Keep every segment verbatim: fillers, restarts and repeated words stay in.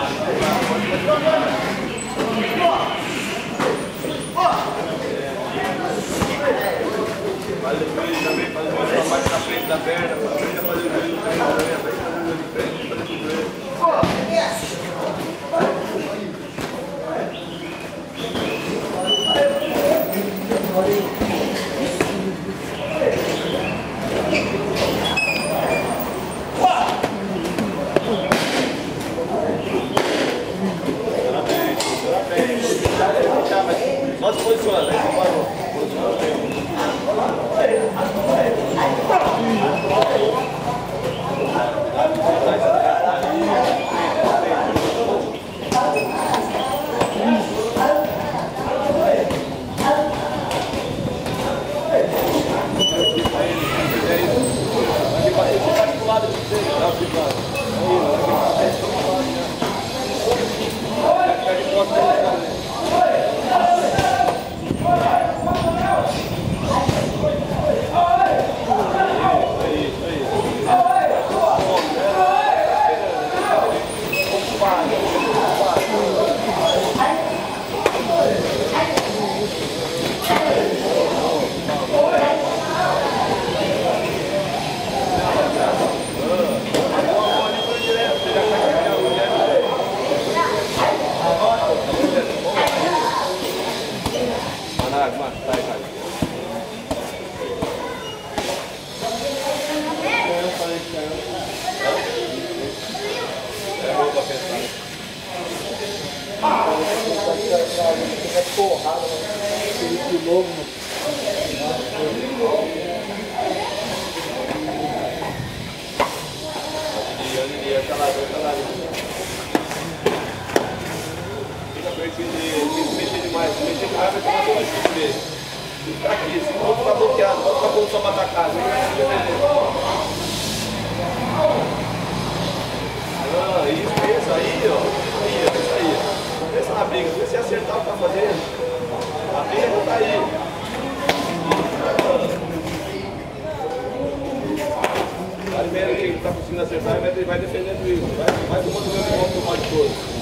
Mas depois também fazer uma parte na frente da perna, para frente fazer o joelho também, a frente fazer o joelho de frente, fazer o joelho. Só se posiciona, né? Só parou. Posiciona bem. De novo, fica pertinho de se mexer demais, se mexer demais vai tomar todo o chute dele. Fica aqui, se o outro tá bloqueado, volta pra posição pra atacar, não vai se defender. Ah, isso, isso aí, ó. Aí, ó, isso aí. Pensa na briga, se você acertar o que tá fazendo, a briga não tá aí. Primeiro que ele está conseguindo acertar, ele vai defendendo isso. Vai, vai tomando o mesmo golpe do modo todo.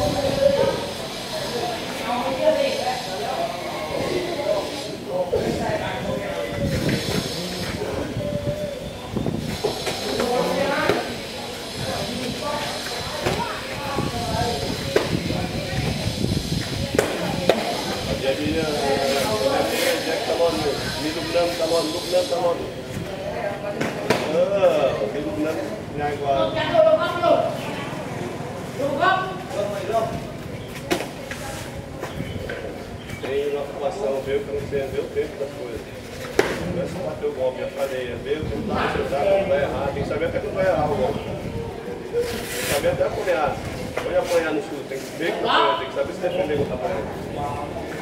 Nhanh quá. Tem uma ocupação, vê o que não tem, vê o tempo das coisas. Não é só bater o golpe, a cadeia, vê o tempo vai acertar, quando vai errar, tem que saber até quando vai errar o golpe. Tem que saber até apanhar. Pode apanhar no chute, tem que ver que tá apanhando, tem que saber se defender quando tá apanhando.